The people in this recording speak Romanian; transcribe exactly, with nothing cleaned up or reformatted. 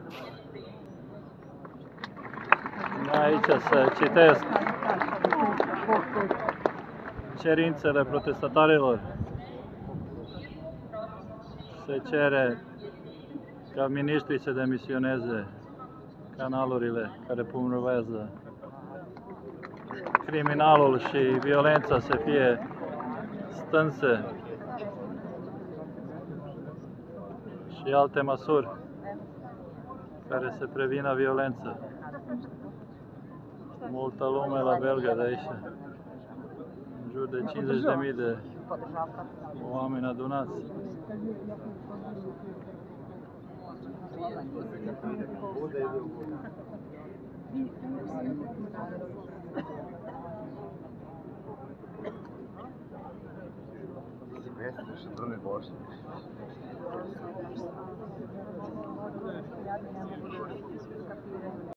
Aici se citesc cerințele protestatarilor. Se cere ca miniștrii să demisioneze, canalurile care promovează criminalul și violența să fie stânse și alte măsuri care să prevină violența. Multă lume la Belgrad de aici, în jur de cincizeci de mii de oameni adunați. Silvestre și domnul Boș.